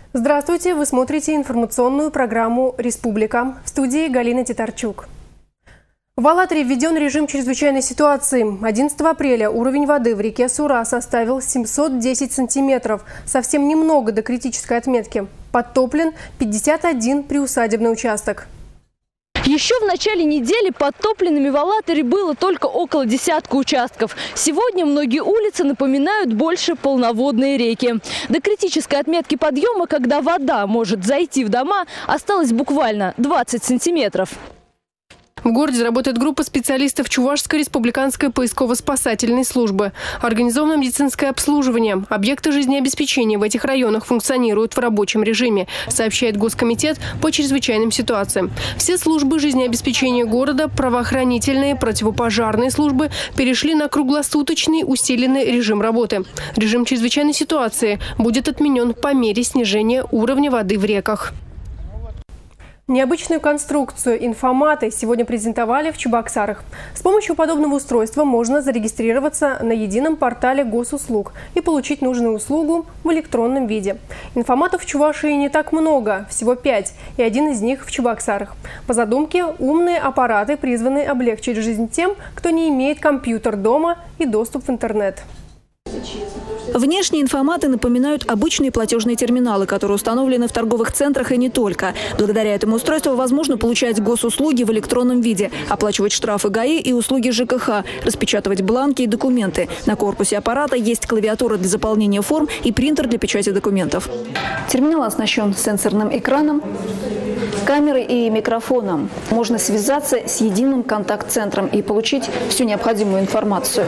Здравствуйте! Вы смотрите информационную программу «Республика». В студии Галина Титарчук. В Алатыре введен режим чрезвычайной ситуации. 11 апреля уровень воды в реке Сура составил 710 сантиметров. Совсем немного до критической отметки. Подтоплен 51 приусадебный участок. Еще в начале недели подтопленными в Алатыре было только около десятка участков. Сегодня многие улицы напоминают больше полноводные реки. До критической отметки подъема, когда вода может зайти в дома, осталось буквально 20 сантиметров. В городе работает группа специалистов Чувашской республиканской поисково-спасательной службы. Организовано медицинское обслуживание. Объекты жизнеобеспечения в этих районах функционируют в рабочем режиме, сообщает Госкомитет по чрезвычайным ситуациям. Все службы жизнеобеспечения города, правоохранительные, противопожарные службы перешли на круглосуточный усиленный режим работы. Режим чрезвычайной ситуации будет отменен по мере снижения уровня воды в реках. Необычную конструкцию информаты сегодня презентовали в Чебоксарах. С помощью подобного устройства можно зарегистрироваться на едином портале госуслуг и получить нужную услугу в электронном виде. Информатов в Чувашии не так много, всего 5, и один из них в Чебоксарах. По задумке, умные аппараты призваны облегчить жизнь тем, кто не имеет компьютер дома и доступ в интернет. Внешние информаты напоминают обычные платежные терминалы, которые установлены в торговых центрах и не только. Благодаря этому устройству возможно получать госуслуги в электронном виде, оплачивать штрафы ГАИ и услуги ЖКХ, распечатывать бланки и документы. На корпусе аппарата есть клавиатура для заполнения форм и принтер для печати документов. Терминал оснащен сенсорным экраном, камерой и микрофоном. Можно связаться с единым контакт-центром и получить всю необходимую информацию.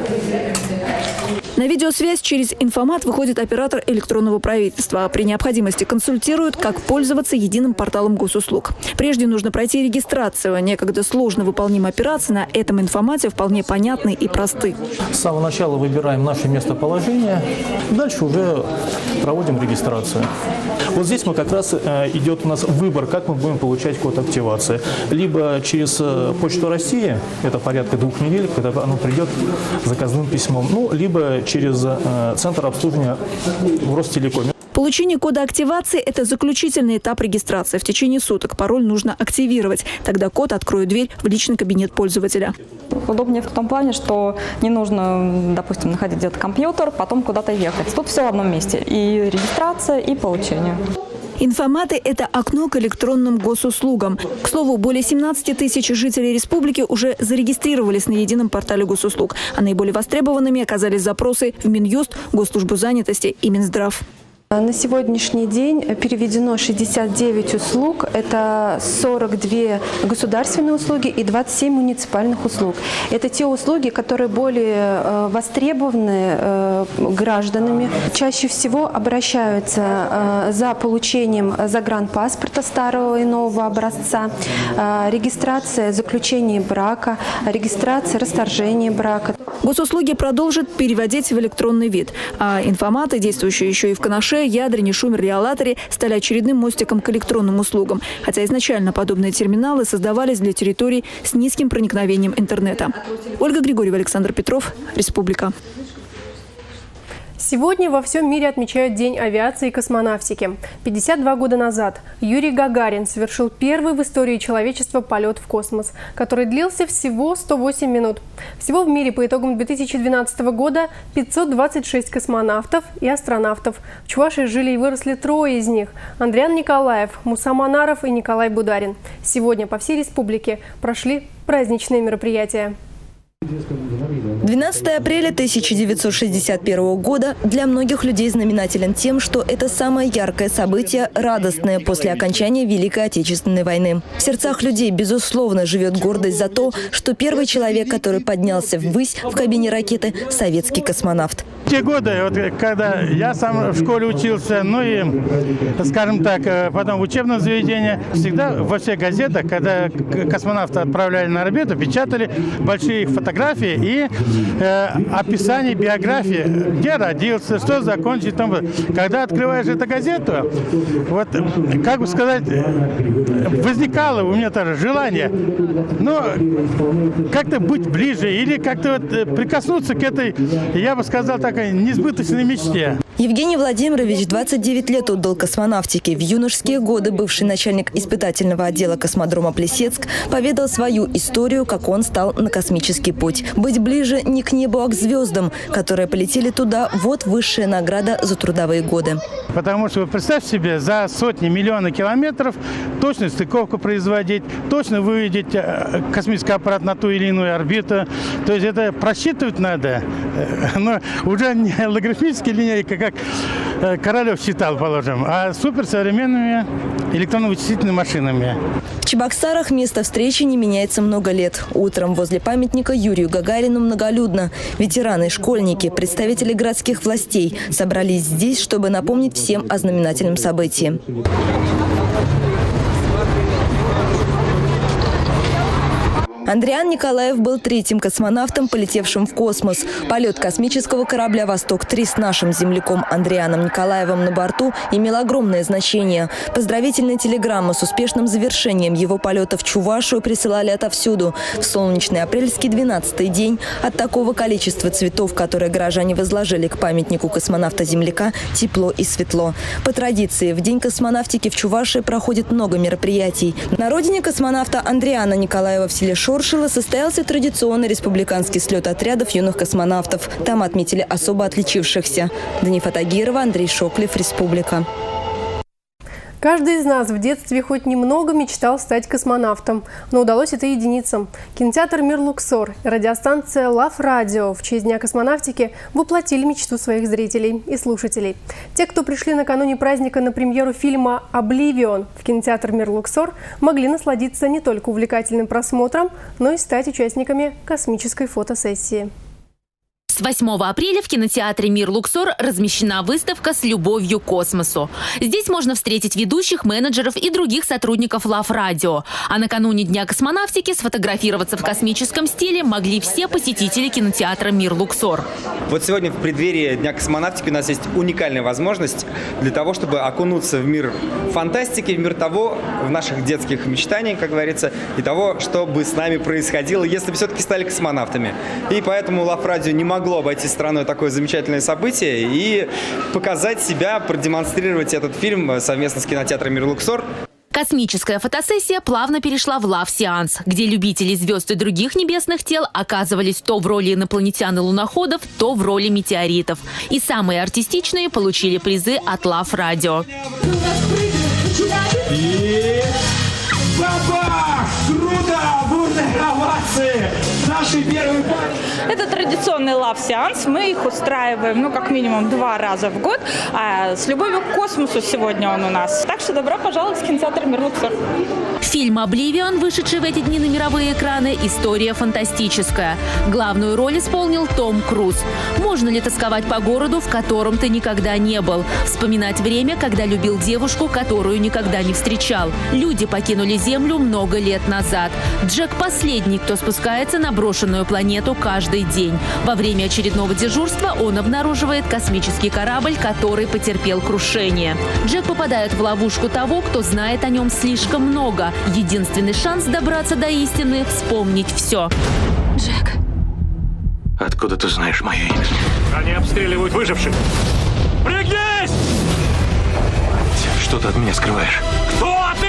На видеосвязь через информат выходит оператор электронного правительства. При необходимости консультируют, как пользоваться единым порталом госуслуг. Прежде нужно пройти регистрацию. Некогда сложно выполнимые операции на этом информате вполне понятны и просты. С самого начала выбираем наше местоположение. Дальше уже проводим регистрацию. Вот здесь мы как раз идет у нас выбор, как мы будем получать код активации. Либо через Почту России, это порядка 2 недель, когда оно придет заказным письмом, либо через центр обслуживания в Ростелекоме. Получение кода активации – это заключительный этап регистрации. В течение суток пароль нужно активировать. Тогда код откроет дверь в личный кабинет пользователя. Удобнее в том плане, что не нужно, допустим, находить где-то компьютер, потом куда-то ехать. Тут все в одном месте. И регистрация, и получение. Информаты – это окно к электронным госуслугам. К слову, более 17 тысяч жителей республики уже зарегистрировались на едином портале госуслуг. А наиболее востребованными оказались запросы в Минюст, Госслужбу занятости и Минздрав. На сегодняшний день переведено 69 услуг. Это 42 государственные услуги и 27 муниципальных услуг. Это те услуги, которые более востребованы гражданами. Чаще всего обращаются за получением загранпаспорта старого и нового образца, регистрация заключения брака, регистрация расторжения брака. Госуслуги продолжат переводить в электронный вид. А информаты, действующие еще и в Канаше, Ядрине, Шумере и Алатыре, стали очередным мостиком к электронным услугам. Хотя изначально подобные терминалы создавались для территорий с низким проникновением интернета. Ольга Григорьева, Александр Петров, Республика. Сегодня во всем мире отмечают День авиации и космонавтики. 52 года назад Юрий Гагарин совершил первый в истории человечества полет в космос, который длился всего 108 минут. Всего в мире по итогам 2012 года 526 космонавтов и астронавтов. В Чувашии жили и выросли 3 из них – Андриан Николаев, Муса Манаров и Николай Бударин. Сегодня по всей республике прошли праздничные мероприятия. 12 апреля 1961 года для многих людей знаменателен тем, что это самое яркое событие, радостное после окончания Великой Отечественной войны. В сердцах людей, безусловно, живет гордость за то, что первый человек, который поднялся ввысь в кабине ракеты – советский космонавт. В те годы, когда я сам в школе учился, и, скажем так, потом в учебном заведении, всегда во всех газетах, когда космонавта отправляли на орбиту, печатали большие фотографии и описание биографии, где родился, что закончил. Когда открываешь эту газету, как бы сказать, возникало у меня тоже желание, как-то быть ближе или как-то прикоснуться к этой, я бы сказал, такой несбыточной мечте. Евгений Владимирович 29 лет отдал космонавтике. В юношеские годы бывший начальник испытательного отдела космодрома Плесецк поведал свою историю, как он стал на космический путь. Быть ближе не к небу, а к звездам, которые полетели туда. Вот высшая награда за трудовые годы. Потому что, представь себе, за сотни, миллионы километров точно стыковку производить, точно выведить космический аппарат на ту или иную орбиту. То есть это просчитывать надо, но уже не логарифмической линейкой, как Королев считал, положим, а суперсовременными электронно-вычислительными машинами. В Чебоксарах место встречи не меняется много лет. Утром возле памятника Юрию Гагарину многолюдно. Ветераны, школьники, представители городских властей собрались здесь, чтобы напомнить всем о знаменательном событии. Андриан Николаев был третьим космонавтом, полетевшим в космос. Полет космического корабля «Восток-3» с нашим земляком Андрианом Николаевым на борту имел огромное значение. Поздравительные телеграммы с успешным завершением его полета в Чувашию присылали отовсюду. В солнечный апрельский 12-й день от такого количества цветов, которые горожане возложили к памятнику космонавта-земляка, тепло и светло. По традиции, в День космонавтики в Чувашии проходит много мероприятий. На родине космонавта Андриана Николаева в селе Шоршило состоялся традиционный республиканский слет отрядов юных космонавтов. Там отметили особо отличившихся. Данифа Тагирова, Андрей Шоклев, Республика. Каждый из нас в детстве хоть немного мечтал стать космонавтом, но удалось это единицам. Кинотеатр «Мир Луксор» и радиостанция «Лав Радио» в честь Дня космонавтики воплотили мечту своих зрителей и слушателей. Те, кто пришли накануне праздника на премьеру фильма «Обливион» в кинотеатр «Мир Луксор», могли насладиться не только увлекательным просмотром, но и стать участниками космической фотосессии. С 8 апреля в кинотеатре «Мир Луксор» размещена выставка «С любовью к космосу». Здесь можно встретить ведущих, менеджеров и других сотрудников Лав Радио. А накануне Дня космонавтики сфотографироваться в космическом стиле могли все посетители кинотеатра «Мир Луксор». Вот сегодня в преддверии Дня космонавтики у нас есть уникальная возможность для того, чтобы окунуться в мир фантастики, в мир того, в наших детских мечтаниях, как говорится, и того, что бы с нами происходило, если бы все-таки стали космонавтами. И поэтому Лав Радио не могло обойти стороной такое замечательное событие и показать себя, продемонстрировать этот фильм совместно с кинотеатром «Мир Луксор». Космическая фотосессия плавно перешла в лав-сеанс, где любители звезд и других небесных тел оказывались то в роли инопланетян и луноходов, то в роли метеоритов. И самые артистичные получили призы от Лав Радио. Бабах! Круто! Бурные овации! Наши первые парни! Это традиционный лав-сеанс. Мы их устраиваем, как минимум 2 раза в год. А с любовью к космосу сегодня он у нас. Так что добро пожаловать в кинотеатр «Мир Луксор». Фильм «Обливион», вышедший в эти дни на мировые экраны, история фантастическая. Главную роль исполнил Том Круз. Можно ли тосковать по городу, в котором ты никогда не был? Вспоминать время, когда любил девушку, которую никогда не встречал. Люди покинули Землю много лет назад. Джек – последний, кто спускается на брошенную планету каждый день. Во время очередного дежурства он обнаруживает космический корабль, который потерпел крушение. Джек попадает в ловушку того, кто знает о нем слишком много. Единственный шанс добраться до истины – вспомнить все. Джек. Откуда ты знаешь мое имя? Они обстреливают выживших. Пригнись! Что ты от меня скрываешь? Кто ты?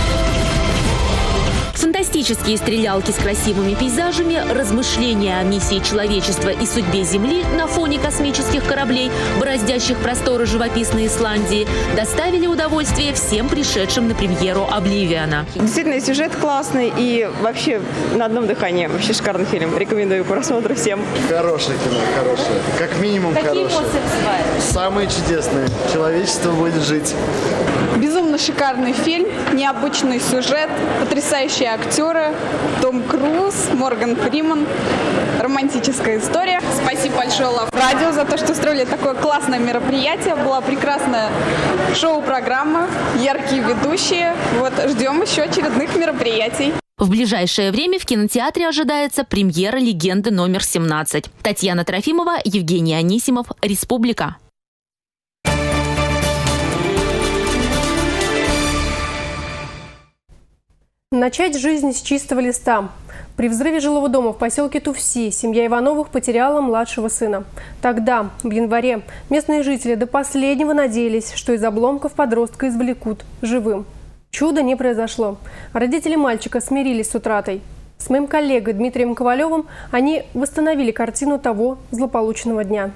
Фантастические стрелялки с красивыми пейзажами, размышления о миссии человечества и судьбе Земли на фоне космических кораблей, бороздящих просторы живописной Исландии, доставили удовольствие всем пришедшим на премьеру «Обливиона». Действительно, сюжет классный и вообще на одном дыхании. Вообще шикарный фильм. Рекомендую к просмотру всем. Хорошее кино, хорошее. Как минимум хорошее. Какие эмоции вызывает? Самые чудесные. Человечество будет жить. Безумно шикарный фильм, необычный сюжет, потрясающие актеры, Том Круз, Морган Фриман, романтическая история. Спасибо большое Лав Радио за то, что устроили такое классное мероприятие. Была прекрасная шоу-программа, яркие ведущие. Ждем еще очередных мероприятий. В ближайшее время в кинотеатре ожидается премьера «Легенды номер 17». Татьяна Трофимова, Евгений Анисимов, Республика. Начать жизнь с чистого листа. При взрыве жилого дома в поселке Туфси семья Ивановых потеряла младшего сына. Тогда, в январе, местные жители до последнего надеялись, что из обломков подростка извлекут живым. Чудо не произошло. Родители мальчика смирились с утратой. С моим коллегой Дмитрием Ковалевым они восстановили картину того злополучного дня.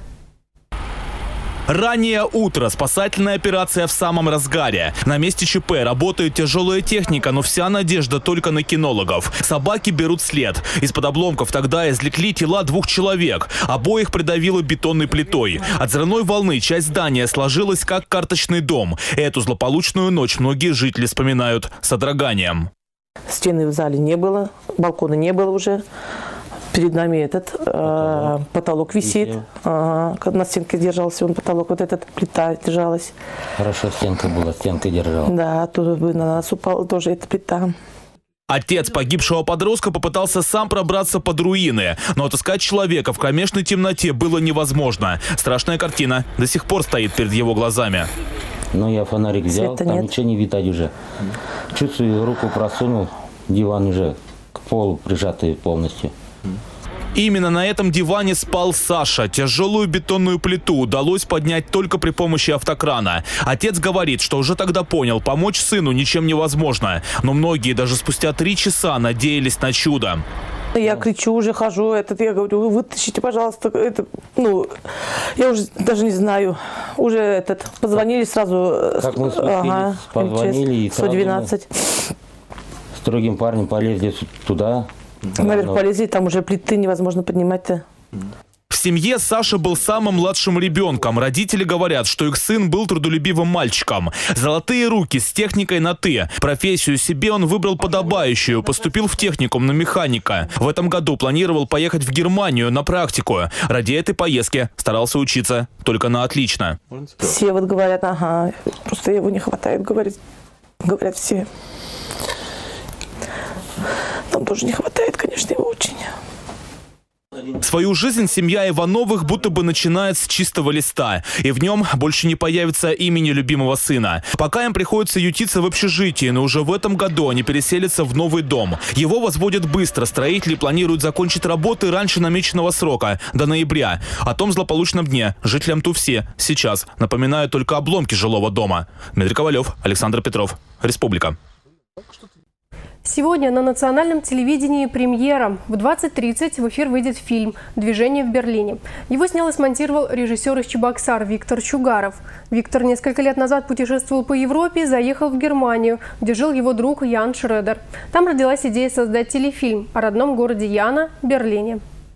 Раннее утро. Спасательная операция в самом разгаре. На месте ЧП работает тяжелая техника, но вся надежда только на кинологов. Собаки берут след. Из-под обломков тогда извлекли тела 2 человек. Обоих придавило бетонной плитой. От взрывной волны часть здания сложилась как карточный дом. Эту злополучную ночь многие жители вспоминают с содроганием. Стены в зале не было, балкона не было уже. Перед нами этот потолок висит. На стенке держался он потолок, вот эта плита держалась. Хорошо, стенка была, стенка держала. Да, тут бы на нас упала тоже эта плита. Отец погибшего подростка попытался сам пробраться под руины, но отыскать человека в кромешной темноте было невозможно. Страшная картина до сих пор стоит перед его глазами. Ну, я фонарик взял, Света там нет. ничего не видать уже. Чувствую, руку просунул, диван уже к полу прижатый полностью. Именно на этом диване спал Саша. Тяжелую бетонную плиту удалось поднять только при помощи автокрана. Отец говорит, что уже тогда понял, помочь сыну ничем невозможно. Но многие даже спустя 3 часа надеялись на чудо. Я кричу, уже хожу, я говорю, вытащите, пожалуйста, я уже даже не знаю, уже позвонили сразу. Как мы спустились, позвонили и сразу 112. С другим парнем полезли туда. Наверх полезли, там уже плиты невозможно поднимать-то. В семье Саша был самым младшим ребенком. Родители говорят, что их сын был трудолюбивым мальчиком. Золотые руки с техникой на «ты». Профессию себе он выбрал подобающую. Поступил в техникум на механика. В этом году планировал поехать в Германию на практику. Ради этой поездки старался учиться только на отлично. Все вот говорят, ага, просто его не хватает, говорят все. Нам тоже не хватает, конечно, его очень. Свою жизнь семья Ивановых будто бы начинает с чистого листа. И в нем больше не появится имени любимого сына. Пока им приходится ютиться в общежитии, но уже в этом году они переселятся в новый дом. Его возводят быстро. Строители планируют закончить работы раньше намеченного срока, до ноября. О том злополучном дне жителям Туфси сейчас напоминают только обломки жилого дома. Дмитрий Ковалев, Александр Петров. Республика. Сегодня на национальном телевидении премьера. В 20:30 в эфир выйдет фильм «Движение в Берлине». Его снял и смонтировал режиссер из Чебоксар Виктор Чугаров. Виктор несколько лет назад путешествовал по Европе и заехал в Германию, где жил его друг Ян Шредер. Там родилась идея создать телефильм о родном городе Яна – Берлине.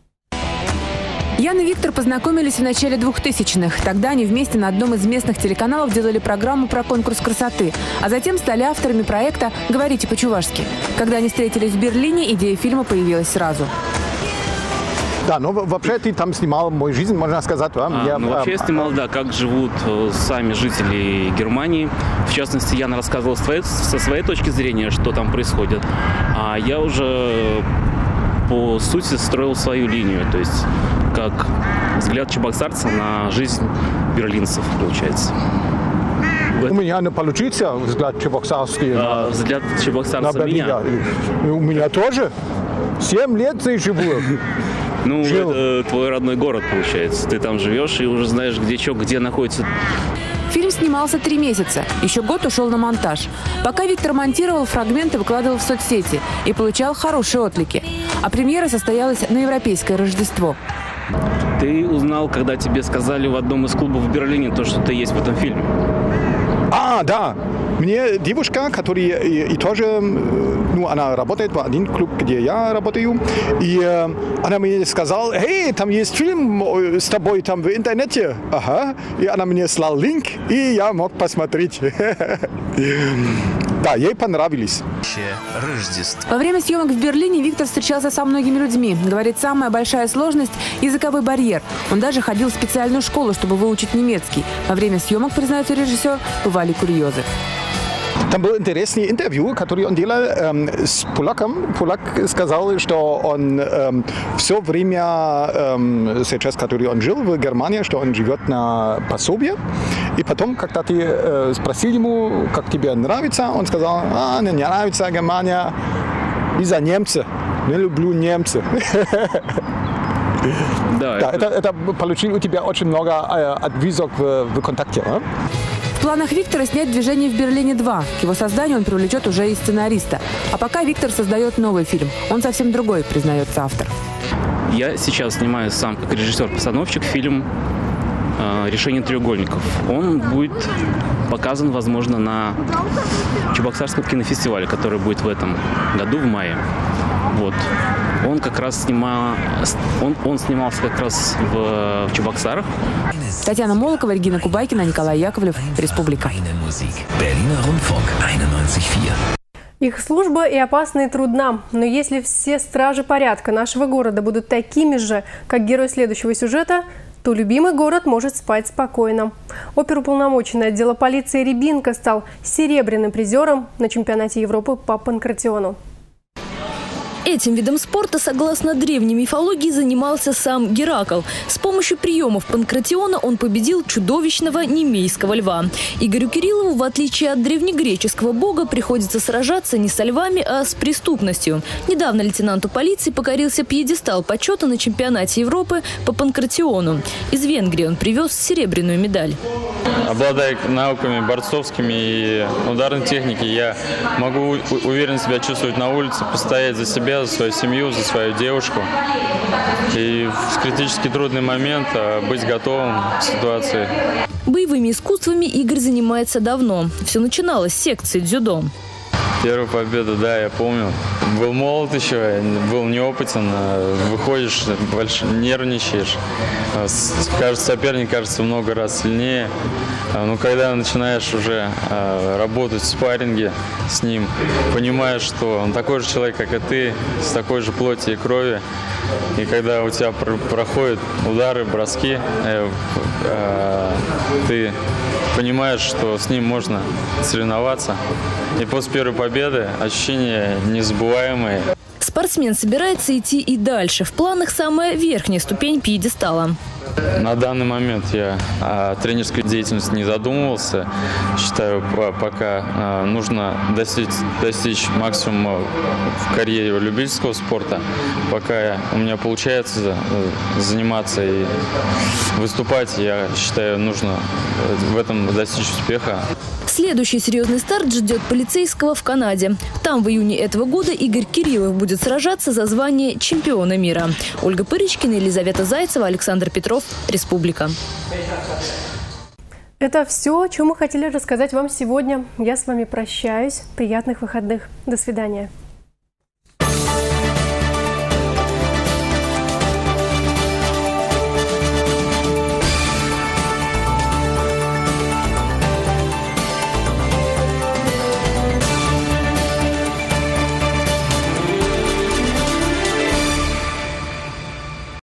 Ян и Виктор познакомились в начале 2000-х. Тогда они вместе на одном из местных телеканалов делали программу про конкурс красоты, а затем стали авторами проекта «Говорите по-чувашски». Когда они встретились в Берлине, идея фильма появилась сразу. Да, ну вообще ты там снимал мою жизнь, можно сказать. Вообще я снимал, да, как живут сами жители Германии. В частности, Ян рассказывал со своей точки зрения, что там происходит. А я уже по сути строил свою линию, то есть как взгляд чебоксарца на жизнь берлинцев, получается. У меня не получится взгляд чебоксарский. Взгляд чебоксарца на меня. У меня тоже. 7 лет здесь живу. Ну, это твой родной город, получается. Ты там живешь и уже знаешь, где находится. Фильм снимался 3 месяца. Еще год ушел на монтаж. Пока Виктор монтировал, фрагменты выкладывал в соцсети и получал хорошие отклики. А премьера состоялась на Европейское Рождество. Ты узнал, когда тебе сказали в одном из клубов в Берлине то, что ты есть в этом фильме? Да. Мне девушка, которая и тоже, она работает в один клуб, где я работаю, и она мне сказала, эй, там есть фильм с тобой там в интернете. Ага. И она мне слала линк, и я мог посмотреть. Да, ей понравились. Во время съемок в Берлине Виктор встречался со многими людьми. Говорит, самая большая сложность – языковой барьер. Он даже ходил в специальную школу, чтобы выучить немецкий. Во время съемок, признается режиссер, бывали курьезы. Там было интересное интервью, которое он делал с поляком. Поляк сказал, что он все время, сейчас, который он жил в Германии, что он живет на пособие. И потом, когда ты спросил ему, как тебе нравится, он сказал, не нравится Германия из-за немцев. Не люблю немцев. Да, это получил у тебя очень много отвизок в ВКонтакте, а? В планах Виктора снять «Движение в Берлине 2». К его созданию он привлечет уже и сценариста. А пока Виктор создает новый фильм. Он совсем другой, признается автор. Я сейчас снимаю сам как режиссер-постановщик фильм «Решение треугольников». Он будет показан, возможно, на Чебоксарском кинофестивале, который будет в этом году, в мае. Вот. Он как раз снимался как раз в Чебоксарах. Татьяна Молокова, Регина Кубайкина, Николай Яковлев. Республика. Их служба и опасна, и трудна. Но если все стражи порядка нашего города будут такими же, как герой следующего сюжета, то любимый город может спать спокойно. Оперуполномоченный отдела полиции Рябинка стал серебряным призером на чемпионате Европы по панкратиону. Этим видом спорта, согласно древней мифологии, занимался сам Геракл. С помощью приемов панкратиона он победил чудовищного немейского льва. Игорю Кириллову, в отличие от древнегреческого бога, приходится сражаться не со львами, а с преступностью. Недавно лейтенанту полиции покорился пьедестал почета на чемпионате Европы по панкратиону. Из Венгрии он привез серебряную медаль. Обладая науками борцовскими и ударной техники, я могу уверенно себя чувствовать на улице, постоять за себя, за свою семью, за свою девушку. И в критически трудный момент быть готовым к ситуации. Боевыми искусствами Игорь занимается давно. Все начиналось с секции дзюдо. Первая победа, да, я помню. Был молод еще, был неопытен. Выходишь, нервничаешь. Соперник кажется много раз сильнее. Но когда начинаешь уже работать в спарринге с ним, понимаешь, что он такой же человек, как и ты, с такой же плоти и крови. И когда у тебя проходят удары, броски, ты понимаешь, что с ним можно соревноваться. И после первой победы ощущения незабываемые. Спортсмен собирается идти и дальше. В планах самая верхняя ступень пьедестала. На данный момент я о тренерской деятельности не задумывался. Считаю, пока нужно достичь максимума в карьере любительского спорта. Пока у меня получается заниматься и выступать, я считаю, нужно в этом достичь успеха. Следующий серьезный старт ждет полицейского в Канаде. Там в июне этого года Игорь Кириллов будет сражаться за звание чемпиона мира. Ольга Пырочкина, Елизавета Зайцева, Александр Петров. Республика. Это все, о чем мы хотели рассказать вам сегодня. Я с вами прощаюсь. Приятных выходных. До свидания.